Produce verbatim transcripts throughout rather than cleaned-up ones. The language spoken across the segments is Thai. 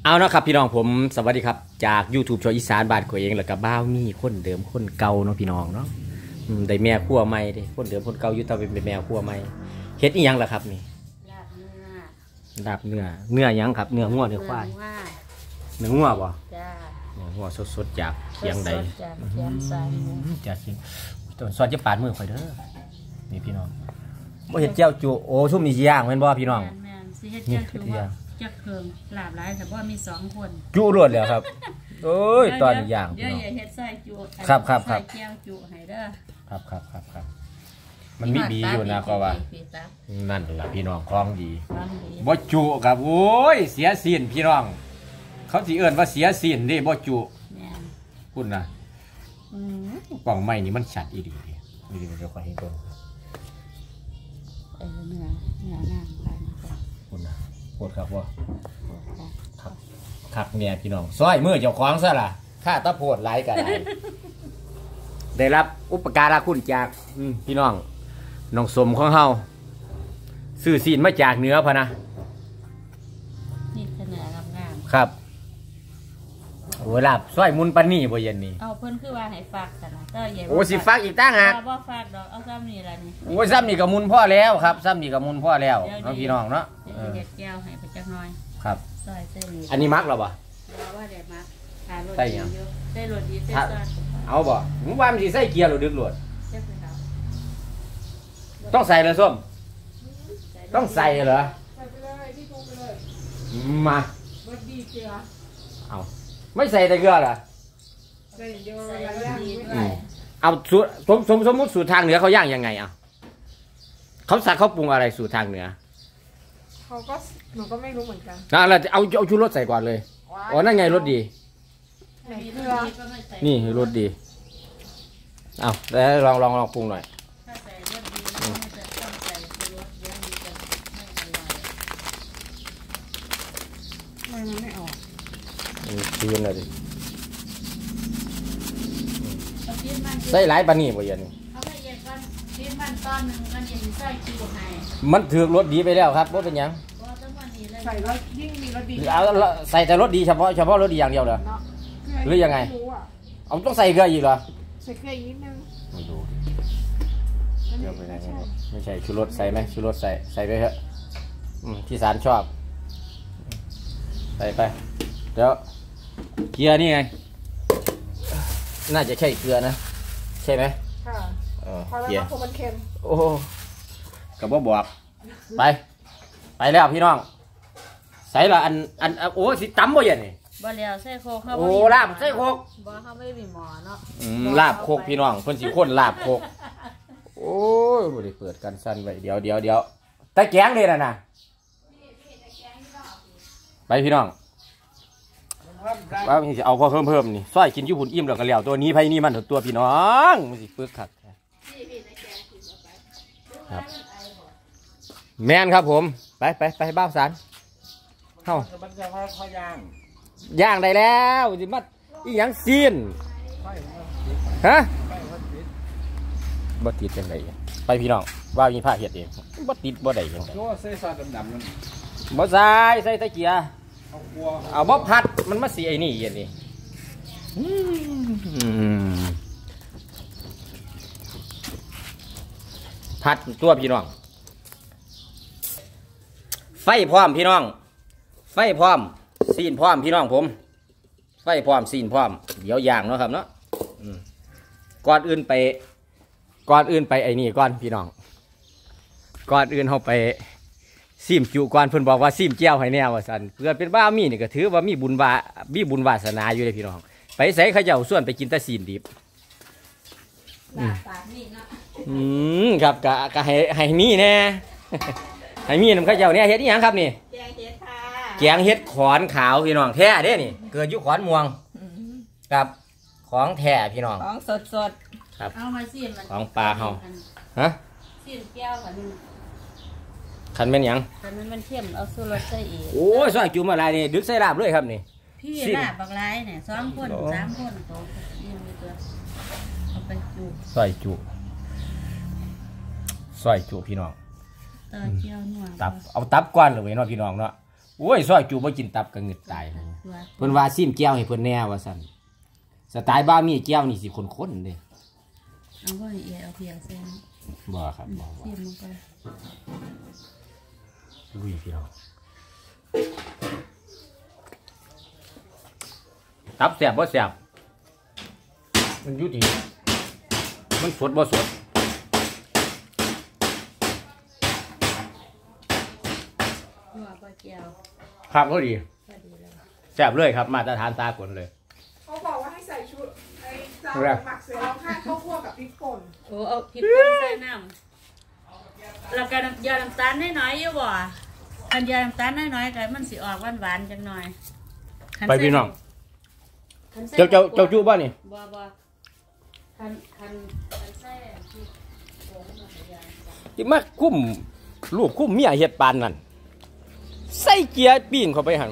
เอานะครับพี่น้องผมสวัสดีครับจาก YouTube ชออีสานบ้านข่อยเองแล้วก็บ้าวมีคนเดิมคนเก่าเนาะพี่น้องเนาะได้แม่ขั้วใหม่เด้คนเดิมคนเก่าอยู่ตาเป็นแม่ขั้วใหม่เฮ็ดอีหยังล่ะครับนี่ลาบเนื้อลาบเนื้อเนื้อหยังครับเนื้องัวเนื้อควายเนื้องัวบ่จ้าเนื้องัวสดๆจากเคียงใดจากเคียงสายจากเคียงต้นซอสจะปาดมือข่อยเด้อนี่พี่น้องบ่เฮ็ดเจ้าจุโอ้ชุ่มนี่สิย่างแม่นบ่พี่น้องแม่นสิเฮ็ดเจ้าจุจักเคิงลาบหลายแต่ว่ามีสองคนจุรวดแล้วครับโอ้ยตอนนี้ย่างเดี๋ยวอย่าเฮ็ดใส่จุครับครับครับใส่แก้วจุให้เด้อครับครับครับครับมันมีบีอยู่นะก็ว่านั่นล่ะพี่น้องคล้องดีบ่จุครับโอ้ยเสียศีลพี่น้องเขาสิเอิ้นว่าเสียศีลเด้บ่จุคุณนะกล่องไม้นี่มันชัดอีดีนี่เดี๋ยวค่อยให้เบิ่งเออเนื้อเนื้องามไปคุณนะปวดครับว่าครับขักเนี่ยพี่น้องซอยมือเจ้าของซะล่ะข้าตะโพดไหลกันได้ได้รับอุปการะคุณจากพี่น้องน้องสมของเฮาซื้อศีลมาจากเหนือพะนะนี่เนื้องามครับโอ้ลาบซอยมุนปานนี่บ่เย็นนี่เอาเพิ่นคือว่าให้ฝากกันนะก็ใหญ่โอ้สิฝากอีกตั้งฮะบ่ฝากดอกเอาซ้ำนี่ล่ะนี่โอ้ซ้ำนี่ก็มุนพ่อแล้วครับซ้ำนี่ก็มุนพ่อแล้วเนาะพี่น้องเนาะเออเด็ดแก้วให้ไปจักหน่อยครับซอยเส้นนี้อันนี้มักหรอบ่ว่าได้มักหารสดีอยู่ได้รสดีเส้นซอสเอาบ่มึงว่ามันสิใส่เกียร์หรือดึกหลวดต้องใส่เลยส้มต้องใส่เหรอใส่ไปเลยที่ปรุงไปเลยมารสดีเกลือเอาไม่ใส่แต่เกลือเหรอใส่เยอะหลายอย่างเอาสูตรสมสมสมมติสูตรทางเหนือเขาย่างยังไงอ่ะเขาใส่เขาปรุงอะไรสูตรทางเหนือเขาก็หนูก็ไม่รู้เหมือนกันนะเราจะเอาเอาชูรสใส่ก่อนเลยอ๋อนั่นไงรสดีนี่รสดีเอาแล้วลองลองลองปรุงหน่อยมันไม่ออกชิมหน่อยดิใส่หลายปานนี่บ่เย็นนี่มันถือรสดีไปแล้วครับว่าเป็นยังใส่รสยิ่งมีรสดีเอาใส่แต่รสดีเฉพาะเฉพาะรสดีอย่างเดียวเหรอหรือยังไงเอาต้องใส่เกลืออีกเหรอใส่เกลืออีกนิดนึงไม่ดูเกลือไปไหนไม่ใช่ชูรสใส่ไหมชูรสใส่ใส่ไปเถอะที่สารชอบใส่ไปเดี๋ยวเกลือนี่ไงน่าจะใช่เกลือนะใช่ไหมค่ะพอแล้วนะมันเค็มโอ้กับบ่บอกไปไปแล้วพี่น้องใส่ละอันอันโอ้สิตำบ่เย็นนี่บ่แล้วใส่โคกเขาโอ้ลาบใส่โคกบ่เขาไม่มีหมอเนาะลาบโคกพี่น้องเพิ่นสิคนลาบโคกโอ้ยบ่ได้เปิดกันสั้นไว้เดี๋ยวเดี๋ยวเดี๋ยวตะแกงเลยนะนะไปพี่น้องว่ามันจะเอาพอเพิ่มเพิ่มนี่ซอยกินญี่ปุ่นอิ่มแล้วก็แล้วตัวนี้ไผนี่มันตัวพี่น้องมันสิปึกคักครับแม่นครับผมไปไปไปบ้านสารเข้าย่างได้แล้วสิมัดอีหยังซีนฮะบ่ติดยังไงไปพี่น้องว่ามีผ้าเห็ดเองบ่ติดบ่ได้ยังไงใส่ซอสดำๆนั่นบ่ใส่ใส่ตะเกียร์เอาบ่ผัดมันมาสีไอ้นี่อย่างนี้ผัดตัวพี่น้องไฟพร้อมพี่น้องไฟพร้อมซีนพร้อมพี่น้องผมไฟพร้อมซีนพร้อมเดี๋ยวย่างเนาะครับเนาะก่อนอื่นไปก่อนอื่นไปไอ้นี่ก่อนพี่น้องก่อนอื่นเขาไปซิมจุก่อนเพิ่นบอกว่าซิมเจียวให้แน่ว่าสันเพื่อเป็นบ้ามีนี่ก็ถือว่ามีบุญวามีบุญวาสนาอยู่เลยพี่น้องไปใส่ข้าวเจ้าส่วนไปกินตะซีนดิบอืมครับกะกะให้ให้มีแน่ให้มีน้ำข้าวเจ้าเนี่ยเฮ็ดนี่ยังครับนี่แกงเฮ็ดค่ะแกงเฮ็ดขอนขาวพี่น้องแท้เด้นี่เกิดยุคขอนม่วงครับของแท้พี่น้องของสดสดครับเอามาซีนมันของปลาเฮาฮะซีนแก้วค่ะนี่คันเป็นยังคันมันเข้มเอาสู้รสใส่อีกโอ้ยซอยจุ่มอะไรนี่ดึกใส่ลาบเลยครับนี่พี่ลาบบักไร้เนี่ยสองคนสามคนโตยังมีตัวเอาไปจุซอยจุซอยจุพี่น้องต่อเจียวนัวตับเอาตับก้อนเลยเนาะพี่น้องเนาะโอ้ยซอยจูบ่กินตับก็เงึดตายเพิ่นว่าซิมแก้วให้เพิ่นแน่ว่าซั่นสไตล์บ้ามีแก้วนี่สิคนๆเด้เอาบ่ให้เอียเอาเพียงแซ่บบ่ครับบ่เสียบมันก็อุ้ยพี่น้องตับแซ่บบ่แซ่บมันอยู่ที่มันสดบ่สดหัวปลาแก้วครับก็ดีพอดีแล้วแซ่บเลยครับมาตรฐานสากลเลยเขาบอกว่าให้ใส่ชุดไอ้จานหมักเสร็จแล้วข้างข้าวคั่วกับพริกป่นโอ้เอาพริกป่นใส่น้ำแล้วก็ยาน้ำตาลน้อยๆอยู่บ่คันยาน้ำตาลน้อยๆก็มันสิออกหวานๆจังหน่อยไปพี่น้องเจ้าเจ้าเจ้าจู้บ้านี่บ่บ่คันคันคันใส่พริกป่นมันก็ยาน้ำตาลที่มาคุ้มลูกคุ้มเมียเฮ็ดปานนั่นใส่เกียร์ปิ้งเข้าไปหั่น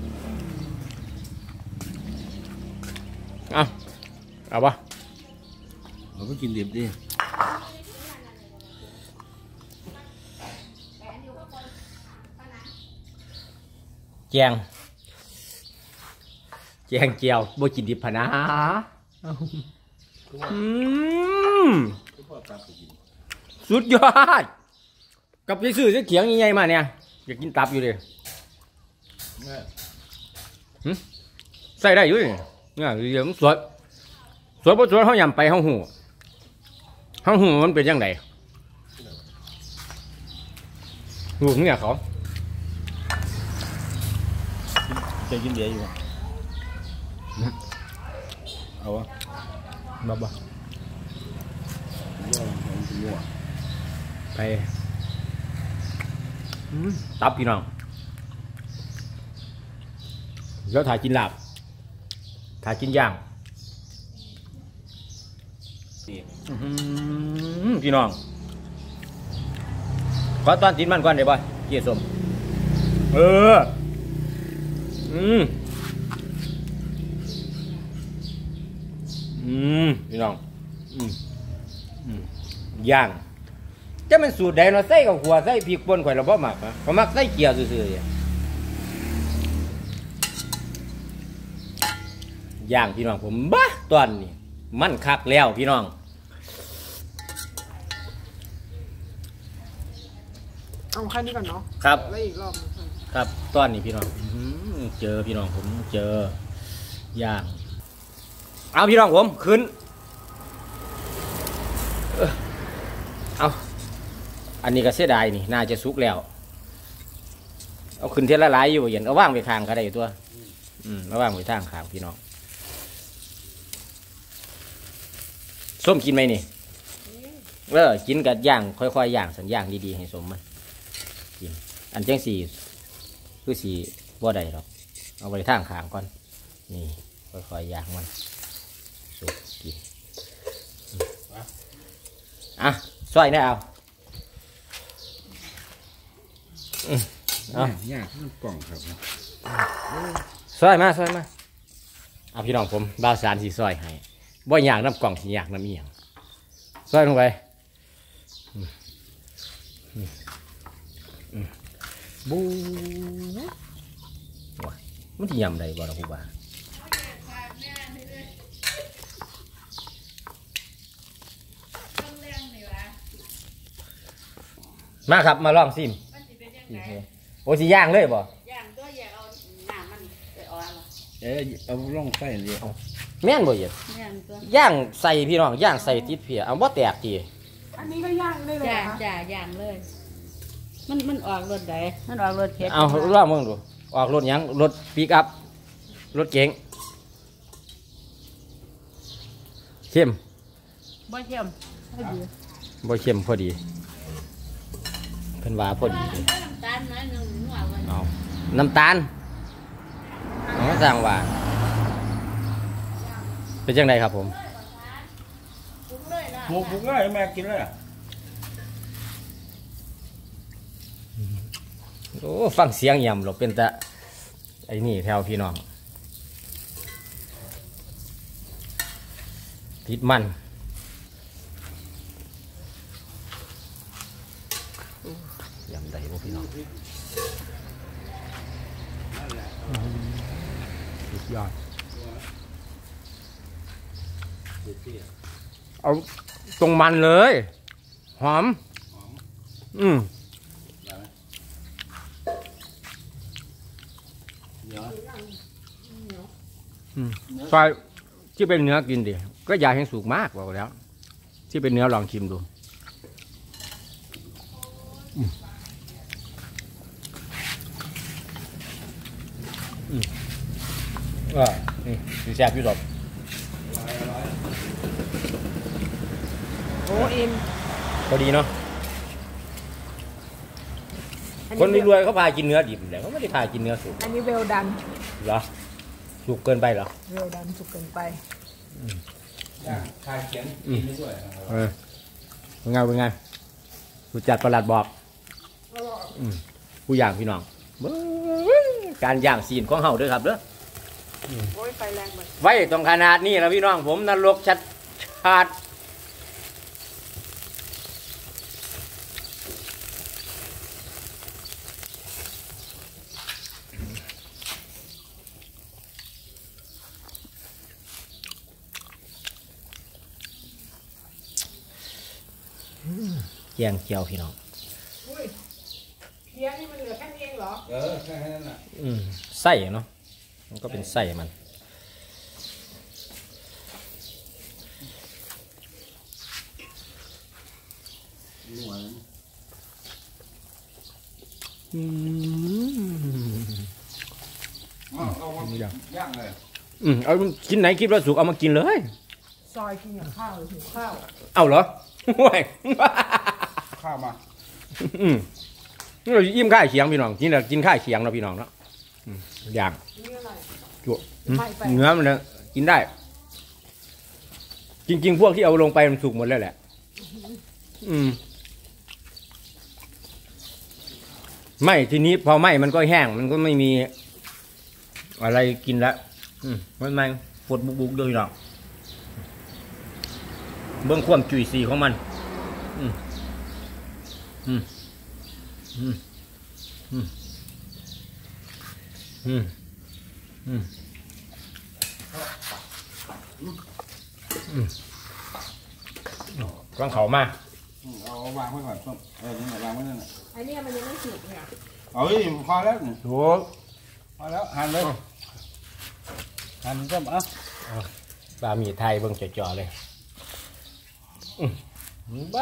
เอาเอาปะเราก็กินดิบดิแจงแจงเจียวบ่กินดิบพะนะอืมสุดยอดกับไปซื้อเสียเขียงใหญ่ๆมาเนี่ยอยากกินตับอยู่เลยใส่ได้อยู่นี่เนี่ยเดี๋ยวมันสวยสวยบ่สวยเขายำไปเขาหูเขาหูมันเป็นยังไงหูเนี่ยเขาจะกินเบียร์อยู่เอาวะบ้าบ้ายั่วไปตับพี่น้องแล้วถ่ายกินลาบถ่ายกินย่างพี่น้องขอตอนติดมันก่อนได้ป่ะเกี่ยสมเอออืมอืมพี่น้องอืมอืมย่างจะเป็นสูตรใดเนาะใส่กับหัวใส่พริกป่นข่อยเราบ่มักนะเขามักใส่เกี๊ยวซื่อๆย่างพี่น้องผมบ้าตอนนี้มันคักแล้วพี่น้องเอาแค่นี้ก่อนเนาะครับแล้วอีกรอบนึงครับตอนนี้พี่น้องอื้อหือเจอพี่น้องผมเจอย่างเอาพี่น้องผมขึ้นเอ้อเอาอันนี้ก็เสียดายนี่น่าจะสุกแล้วเอาขึ้นเทละลายอยู่เย็นเอาว่างไปข้างก็ได้ตัวอืมเอาว่างไปทางข้างพี่น้องส้มกินไหมนี่เออกินกับย่างค่อยๆย่างสัญญางดีๆให้สมมันกินอันเจ้งสี่คือสี่บ่ได้หรอกเอาไปทางข้างก่อนนี่ค่อยๆย่างมันสุกกินอ่ะซอยได้เอาอืมเอายากมันกล่องครับซอยมาซอยมาเอาพี่น้องผมบ่าวสารสีซอยให้บ่อยากน้ำกล่องสีอยากน้ำเอียงซอยลงไปอืมอืมอืมบูว้ามันที่ยำใดบ่ล่ะครูบามาครับมาลองซิมโอ้สิย่างเลยบ่ย่างตัวอย่าเอาน้ำมันไปอ่อนหรอเอ๊ะเอาล่องไส้เลยเอาแม่นบ่เย็ดย่างตัวย่างใส่พี่น้องย่างใส่ติดเพียเอาบ่แตกทีอันนี้ก็ย่างได้เลยจ่านะจ่าย่างเลย มันมันออกรถใดมันออกรถเผ็ดเอาลองมึงดูออกรถหยังรถปิกอัพรถเก๋งเข้มบ่เค็มพอดีบ่เข้มพอดีเพิ่นว่าพอดีเลยน้ำตาลน้อยหนึ่งหัวเลยเอาน้ำตาลเอาสั่งว่าเป็นจังไดครับผมปรุงเลยนะหมูบุกเลยแม่กินเลยโอ้ฟังเสียงยำหรอกเป็นแต่ไอ้นี่แถวพี่น้องติดมันยำใดบ่พี่น้องสุดยอดเอาตรงมันเลยหอมอืมซอยที่เป็นเนื้อกินดิก็อย่าให้สุกมากบอกแล้วที่เป็นเนื้อลองชิมดูอ่านี่สีแซ่บพี่ดอกโอ้อินพอดีเนาะคนรวยๆเขาพากินเนื้อดิบแต่เขาไม่ได้พากินเนื้อสุกอันนี้เวลดันเหรอสุกเกินไปเหรอเวลดันสุกเกินไปชาเขียนกินด้วยเออเป็นไงเป็นไงผู้จัดประหลัดบอกอืมผู้ย่างพี่น้องเบ้อการย่างซีนของเฮาด้วยครับเด้อโอ้ยไฟแรงเหมือนไว้ตรงขนาดนี้แล้วพี่น้องผมนรกชัดชาดแกงเจียวพี่น้องอุ้ยเพี้ยนี่มันเหลือแค่นี้เองเหรอเออแค่นั้นน่ะอืมไส้เนาะมันก็เป็นไส้มันอืมเอามาย่างเลยอืมเอากินไหนคิดว่าสุกเอามากินเลยซอยกินกับข้าวหิวข้าวเอาเหรอห่วยข้าวมาอืมนี่เราอิ่มข้าวเขียงพี่น้องกินแล้วกินข้าวเขียงเราะพี่น้องเนาะอืมอย่างนี่อะไรจุเนื้อมันเนี่ยกินได้ จริง ๆ พวกที่เอาลงไปมันสุกหมดแล้วแหละ อืมไม่ทีนี้พอไหม้มันก็แห้งมันก็ไม่มี อะไรกินแล้วอืมมันมันปวดบุกๆด้วยพี่น้องเบื้องความจุยซีของมัน อืมอืมอืมอืมอืมอืมอืมกางเขามาเอาวางไว้ก่อนส้มเออนี่วางไว้นั่นแหละไอ้นี่มันยังไม่สุกเนี่ยเอ้ยพอแล้วนี่โอ้พอแล้วหั่นเลยหั่นส้มอ่ะปลาหมี่ไทยเบิ่งจ่อๆเลยอืมบ้า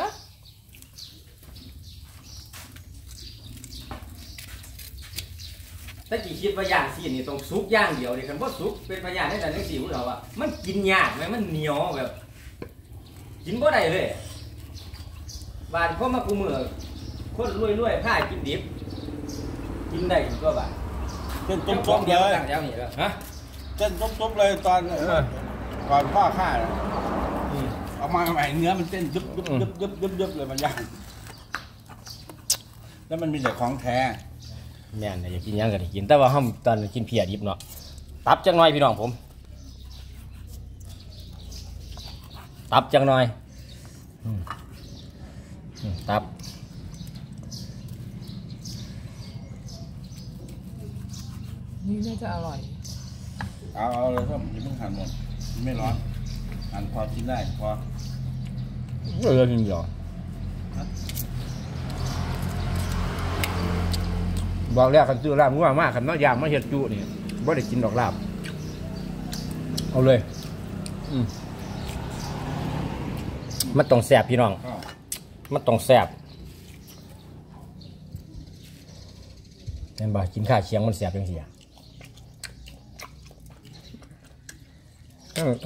ถ้ากี่คิดว่าย่างซีนนี่ต้องซุกย่างเดียวเลยคันว่าซุกเป็นพยานได้แต่เรื่องสีของเราอะมันกินยากไหมมันเหนียวแบบ กินบ่ได้เลยบานเพราะมากูมือคนรวยๆผ้ากินดิบกินได้ก็บาดเต้นต้ต้มมเดีๆยวเลยต่างเดียวนี่แล้วฮะเต้นต้มๆเลยตอนก่อนพ่อฆ่าเอามาใหม่เนื้อมันเต้นยุบยุบยุบยุบยุบยุบเลยมันย่างแล้วมันมีแต่ของแท้แม่นอยากกินยังก็ได้กินแต่ว่าห้ามตอนกินเพียดิบเนาะตับจังหน่อยพี่น้องผมตับจังหน่อยอืมอืมตับนี่น่าจะอร่อยเอาเอาเลยส้มอย่าเพิ่งหั่นหมดมันไม่ร้อนหั่นพอกินได้พอเออจริงเหรอบอกแล้วคันซื้อลาบงัวมากคันน้อยยามมาเห็ดจุนี่บ่ได้กินดอกลาบเอาเลยอืมมันต้องแสบพี่น้องก็มันต้องแสบเห็นบ่กินข้าวเคียงมันแสบจังซี่อะเออ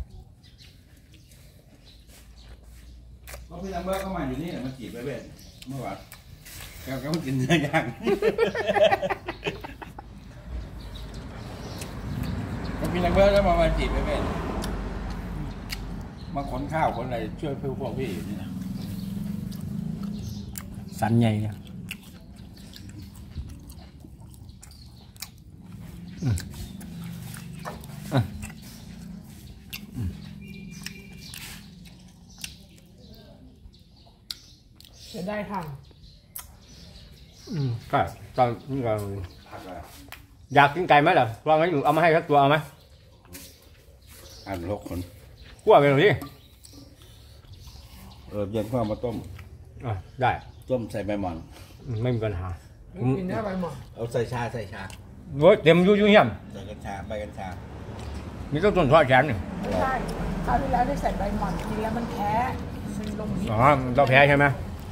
ก็พี่นัมเบอร์เข้ามาอยู่นี่แหละมาจีบไปเว้ยเมื่อวานแกก็มากินเนื้อย่างก็พี่นัมเบอร์ก็มามาจีบไปเว้ยมาขนข้าวขนอะไรช่วยเพื่อพวกพี่อยู่นี่นะสันใหญ่เนี่ยอืมอ่ะจะได้ทอืมใช่ตอนนี้เราผักอะไรนอยากกินไก่ไหมล่ะลองให้เอามาให้สักตัวเอาไหมอ่านหกคนคั่วไปหน่อยดิเออเย็นข้าวมาต้มอ่ะได้ต้มใส่ใบหม่อนไม่มีปัญหากินได้ใบหม่อนเอาใส่ชาใส่ชาโอ้ยเต็มยุ่ยยุ่ยเหี้ยมใส่กัญชาใบกัญชามีต้นต้นทอดแขนนี่ไม่ใช่คราวที่แล้วได้ใส่ใบหม่อนกินแล้วมันแพ้มันลงหินอ๋อเราแพ้ใช่ไหม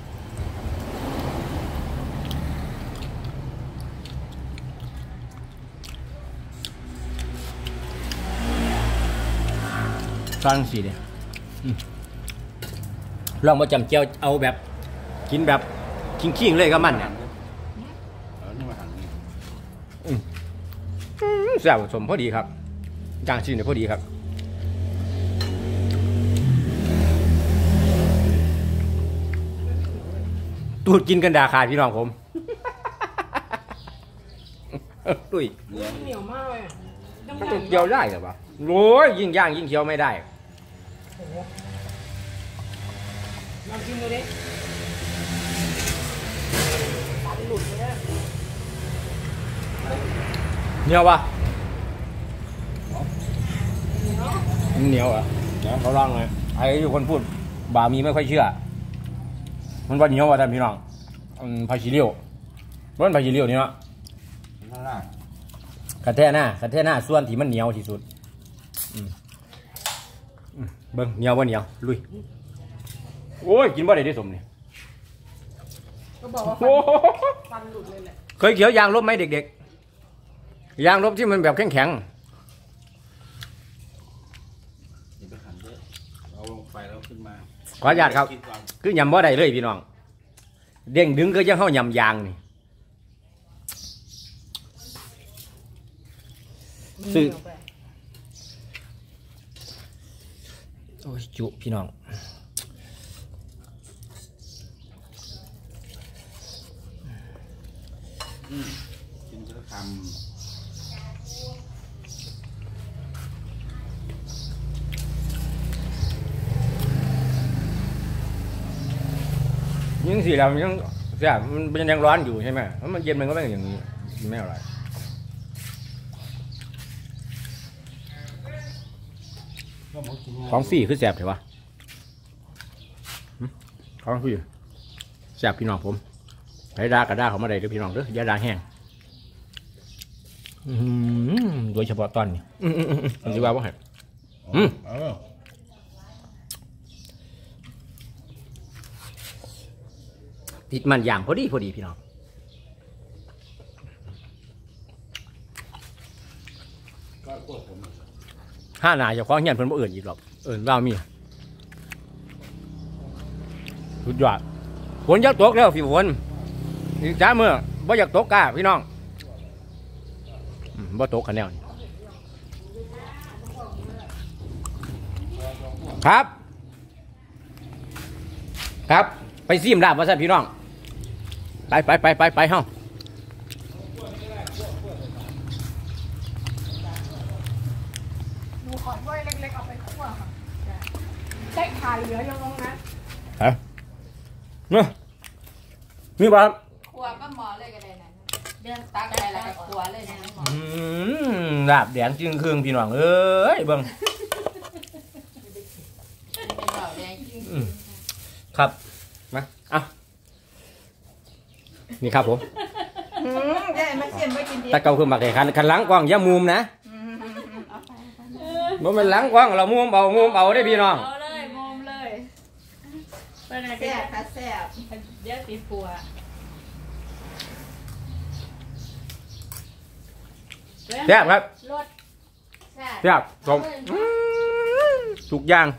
ฟังสิเนี่ยลองมาจำเจียวเอาแบบกินแบบขิงๆเลยก็มันเนี่ยแซ่บสมพอดีครับจางชิ้นเนี่ยพอดีครับตูดกินกันดาขาดพี่น้องผมตุ้ยเหนียวมากเลยมันต้องเคี้ยวได้หรือเปล่าโอ้ยยิ่งย่างยิ่งเคี้ยวไม่ได้ลองกินดูดิตัดหลุดเลยเหนียวปะเหนียวอ่ะเขาลองเลยไอ้อยู่คนพูดบามีไม่ค่อยเชื่อมันว่าเหนียวอ่ะท่านพี่น้องพาชิเลียวมันพาชิเลียวนี่เนาะขัดแท่หน้าขัดแท่หน้าส่วนที่มันเหนียวที่สุดเบิ้งเหนียวว่าเหนียวลุยโอ้ยกินบ่ได้ได้สมเนี่ยก็บอกว่าฟันหลุดเลยแหละเคยเขียวยางลบไหมเด็กๆยางลบที่มันแบบแข็งๆเอาลงไปแล้วขึ้นมาขออนุญาตครับคือยำบ่ได้เลยพี่น้องเด้งดึงก็ยังเข้ายำยางนี่ซื้อโอ้ยจุพี่น้องกินจะทำยิ่งสีเรายังเสียมันยังร้อนอยู่ใช่ไหมเพราะมันเย็นมันก็ไม่อย่างนี้ไม่อร่อยของฟรีคือแสบเหรอวะของฟรีแสบพี่น้องผมไผ่ดากระด้าเขามาได้เด้อพี่น้องเด้อยาดาแห้งโดยเฉพาะตอนนี้มันจะว่าว่าไงติดมันอย่างพอดีพอดีพี่น้องห้าหนาจะคว้าเงี้ยเพิ่นบ่เอื่นอีกหรอกเอื่นว่ามีสุดยอดฝนอยากตกแล้วพี่ฝนอีกจ้าเมื่อบ่อยากตกกะพี่น้องบ่ตกกันแนวครับครับไปซีมดาบมาสั่นพี่น้องไปไปไปไปไปเฮ้าดูขอนไว้เล็กๆเอาไปคั่วค่ะใช้ขาเหลือยังลงนะฮะเนาะนี่บ้าคั่วก็หมอเลยก็ได้นะเรื่องตักอะไรแล้วก็คั่วเลยนะหมออืมดาบแดงจึงเครื่องพี่น้องเอ้ยเบิ่งครับมาอ่ะนี่ครับผมตะเกาคือหมักไก่คันคันล้างกว้างอย่ามุมนะมันเป็นล้างกว้างเรามุมเอามุมเอาได้พี่น้องเอาเลยมุมเลยไปไหนแซ่บแซ่บเดี๋ยวติดปัวแซ่บครับแซ่บสมทุกอย่าง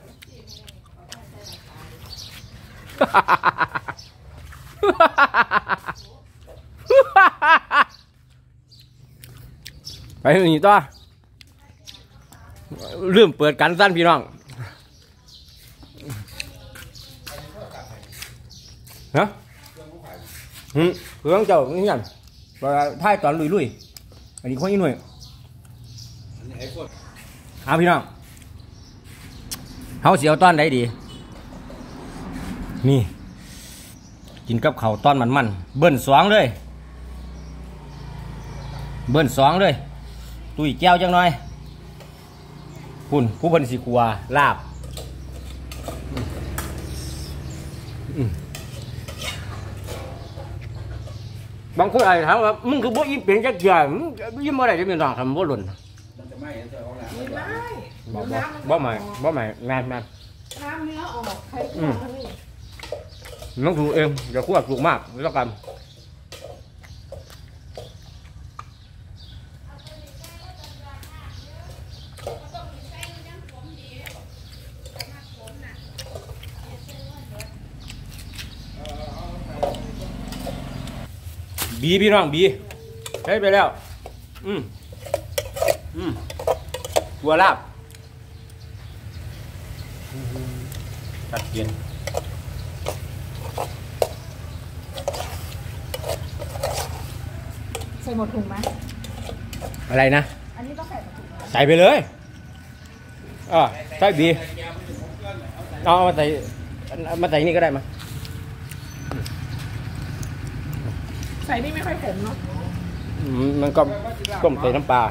ไปนี่ต่อเริ่มเปิดกันสั้นพี่น้องฮะหืมเครื่องเจ้านี่ยันท้ายตอนลุยๆอันนี้คนอีหน่วยเอาพี่น้องเขาเสียวต้อนได้ดีนี่กินกับเขาต้อนมันมันเบิ้ลสวงเลยเบิ้ลสองเลยตุยแก้วจังหน่อยคุณผู้เพิ่นสิขัวลาบบางคนอาจจะถามว่ามึงคือบ่ยิ้มเปลี่ยนจักเทื่อมึงยิ้มบ่ได้จะมีน้องทำบ่หล่นมันจะไหม้เจอของเราไม่ได้บ่เดี๋ยวบ่น้ำมันบ่ใหม่บ่ใหม่แม่นแม่นน้ำเนื้อออกใครกลัวคะนี่น้องถูกเองอย่าคั่วถูกมากแล้วกันบีพี่น้องบีใช้ไปแล้วอืมอืมตัวลาบตัดเย็นใส่หมดถุงไหมอะไรนะอันนี้ต้องใส่หมดถุงไหมใส่ไปเลยอ่าใส่บีเอามาใส่มาใส่นี่ก็ได้มาใส่นี่ไม่ค่อยขมเนาะอืมมันก็ต้มใส่น้ำปลา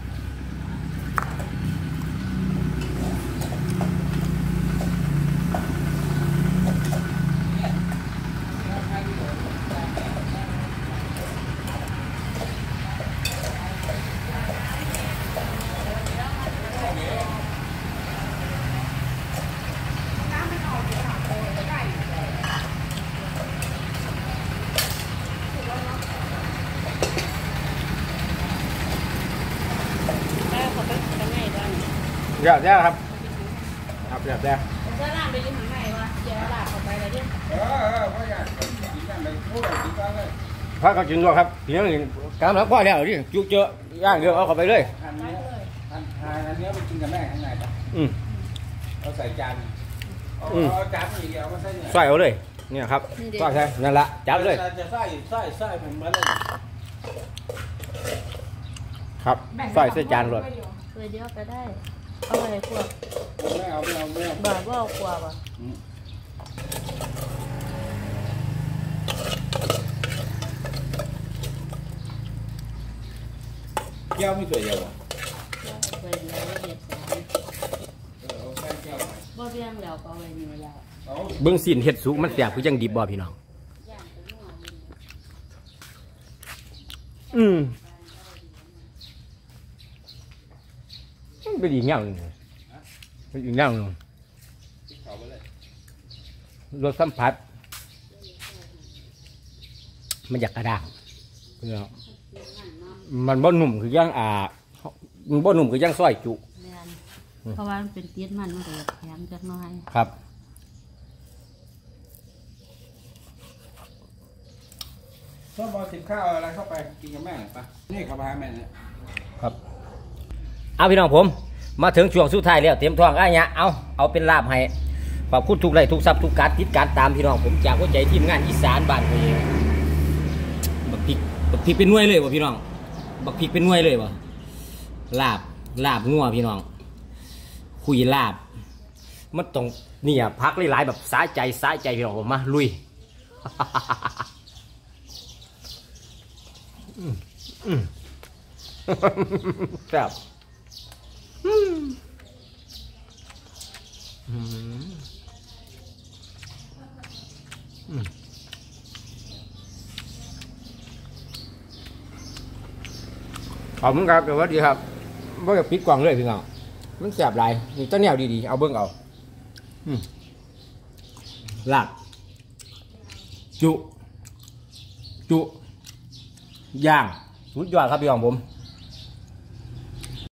เดี๋ยวเดี๋ยวครับครับเดี๋ยวเดี๋ยวผมจะล่างไปยืนข้างในวะเดี๋ยวลากเข้าไปเลยดิเออเออพ่ออยากกินนั่นเลยพูดกินกันเลยพระเขากินด้วยครับเพียงหนึ่งกำลังพ่อแล้วดิจุกเจอย่างเดียวเอาเข้าไปเลยอันนี้อันอันนี้ไปกินกับแม่ข้างในปะอืมเอาใส่จานเอาจานอีกเดียวมาใส่เนี่ยใส่เอาเลยเนี่ยครับก็ใช่นั่นละจับเลยจะใส่ใส่ใส่ผมมาเลยครับใส่ใส่จานเลยเคยเดียวก็ได้เอาไว้ขวบไม่เอาไม่เอาไม่เอาบ่าว่าเอาขวบอ่ะแก้วไม่สวยเดียวอ่ะเคยเดียวแล้วเด็ดสามเอาแค่แก้วบ่เบี้ยงแล้วก็เอาไว้นี่แล้วเอาเบิ้งสินเห็ดสุกมันแสบคือจังดิบบ่พี่น้องอืมเป็นอีกอย่างหนึ่งเป็นอีกอย่างหนึ่งเอาไปเลยรสสัมผัสมันอยากกระด้างพี่น้องมันบ่หนุ่มคือย่างอ่ามันบ่หนุ่มคือย่างซอยจุแม่นเพราะว่ามันเป็นติดมันมันก็จะแข็งจักหน่อยครับชอบเอาสิบข้าวอะไรเข้าไปกินกับแม่ปะนี่เข้าไปหาแม่เนี่ยครับเอาพี่น้องผมมาถึงช่วงสุดท้ายแล้วเตรียมท้องอ้ายะเอาเอาเป็นลาบให้ขอบคุณทุกไลค์ทุกซับทุกการติดการตามพี่น้องผมจากหัวใจทีมงานอีสานบ้านพี่บักพริกบักพริกเป็นหน่วยเลยวะพี่น้องบักพริกเป็นหน่วยเลยวะลาบลาบงัวพี่น้องคุยลาบมันต้องเนี่ยพักหลายๆแบบสาใจสาใจพี่น้องผมมาลุย อืมอืม แซ่บอืมอืมอืมขอบคุณครับสวัสดีครับไม่อยากปิดกล่องเลยพี่น้องมันแซ่บหลายนี่ต้นแนวดีๆเอาเบิ้งเอาอืมลาบจุจุย่างสุดยอดครับพี่น้องผม